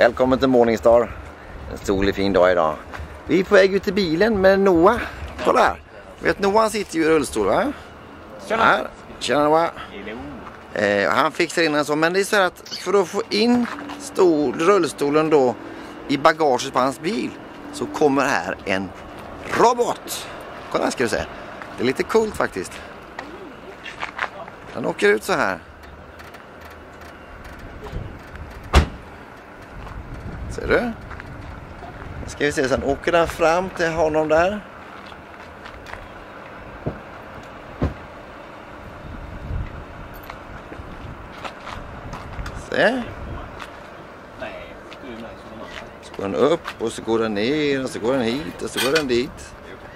Välkommen till Morningstar. En solig fin dag idag. Vi är på väg ut i bilen med Noah. Kolla här. Vet Noah sitter ju i rullstol, va? Tjena. Här. Tjena Noah. Han fixar in en sån. Men det är så här att för att få in rullstolen då i bagaget på hans bil så kommer här en robot. Kolla här ska du se. Det är lite coolt faktiskt. Den åker ut så här. Ser du? Ska vi se, sen åker den fram till honom där. Se. Så går den upp och så går den ner och så går den hit och så går den dit.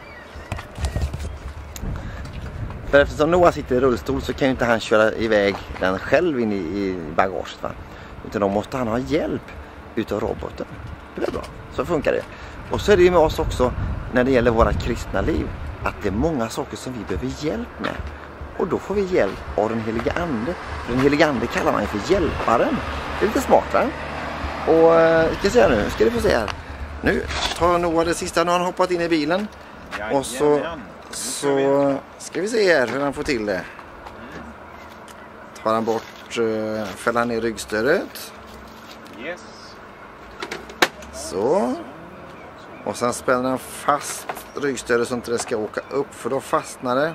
För eftersom Noah sitter i rullstol så kan ju inte han köra iväg den själv in i bagaget, va? Utan då måste han ha hjälp utav roboten. Det är bra, så funkar det. Och så är det ju med oss också när det gäller våra kristna liv, att det är många saker som vi behöver hjälp med. Och då får vi hjälp av den heliga ande. För den heliga ande kallar man för hjälparen. Det är lite smart, va? Och ska se nu, ska du få se här. Nu tar Noah det sista, nu har han hoppat in i bilen. Och så ska vi se här hur han får till det. Tar han bort, fäller han ner ryggstödet. Yes. Så. Och sen spänner han fast ryggstödet så inte det ska åka upp, för då fastnar det.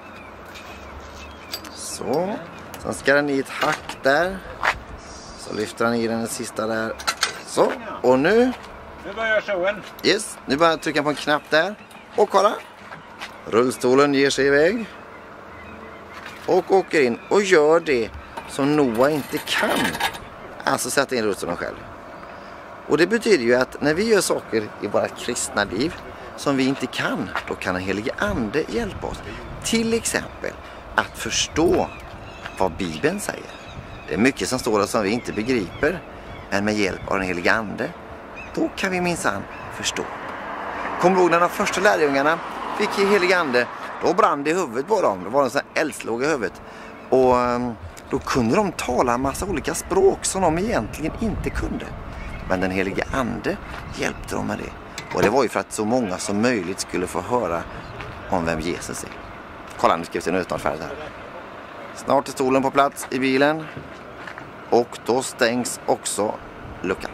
Så. Sen ska den i ett hack där. Så lyfter han i den sista där. Så. Och nu. Nu börjar showen. Yes. Nu börjar jag trycka på en knapp där. Och kolla. Rullstolen ger sig iväg. Och åker in. Och gör det som Noah inte kan. Alltså sätta in rullstolen själv. Och det betyder ju att när vi gör saker i våra kristna liv som vi inte kan, då kan den helige ande hjälpa oss. Till exempel att förstå vad Bibeln säger. Det är mycket som står där som vi inte begriper, men med hjälp av den helige ande, då kan vi minsann förstå. Kommer du ihåg när de första lärjungarna fick i helige ande, då brann det i huvudet på dem. Det var en sån här eldslåg i huvudet. Och då kunde de tala en massa olika språk som de egentligen inte kunde. Men den helige ande hjälpte dem med det. Och det var ju för att så många som möjligt skulle få höra om vem Jesus är. Kolla, nu ska vi se, nu är det snart färdigt här. Snart är stolen på plats i bilen. Och då stängs också luckan.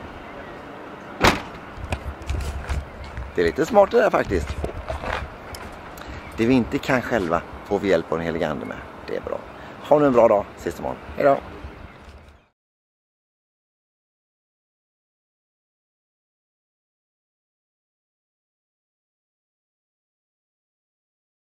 Det är lite smart det där faktiskt. Det vi inte kan själva får vi hjälp av den helige ande med. Det är bra. Ha nu en bra dag. Ses imorgon. Hej då.